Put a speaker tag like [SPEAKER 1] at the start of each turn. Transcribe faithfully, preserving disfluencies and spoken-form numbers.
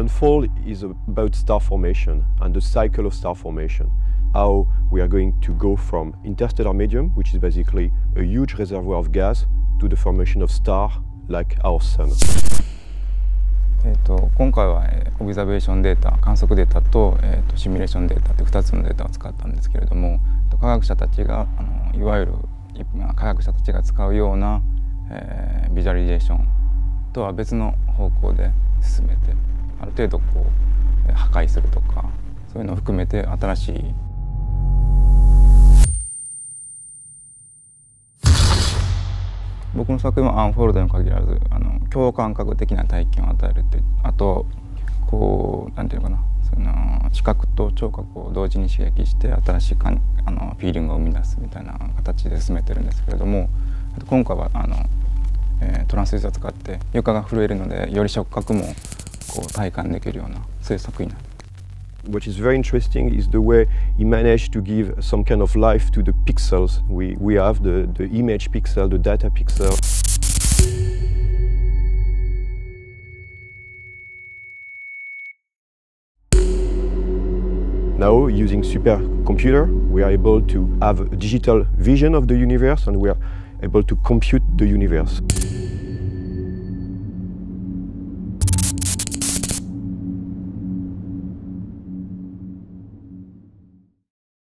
[SPEAKER 1] Unfold is about star formation and the cycle of star formation. How we are going to go from interstellar medium, which is basically a huge reservoir of gas, to the formation of star like our sun.
[SPEAKER 2] えーと今回は、えー、オブザベーションデータ、観測データと、えーとシミュレーションデータというふたつのデータを使ったんですけれども、科学者たちがあのいわゆる科学者たちが使うような、えー、ビジュアリゼーションとは別の方向で進めて、ある程度こう破壊するとか、そういうのを含めて新しい僕の作品はアンフォールドに限らず、あの共感覚的な体験を与えるって、あとこうなんていうのかな、その視覚と聴覚を同時に刺激して新しいかんあのフィーリングを生み出すみたいな形で進めてるんですけれども、今回はあの、えー、トランスデューサーを使って床が震えるので、より触覚もこう体感できるような、そういう作品になって。
[SPEAKER 1] What is very interesting is the way he managed to give some kind of life to the pixels. We, we have the, the image pixel, the data pixel. Now, using supercomputer, we are able to have a digital vision of the universe, and we are able to compute the universe.